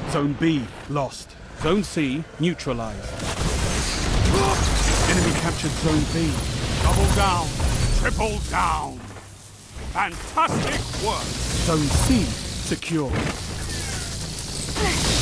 Zone B, lost. Zone C, neutralized. Enemy captured Zone B. Double down. Triple down. Fantastic work. Zone C, secure.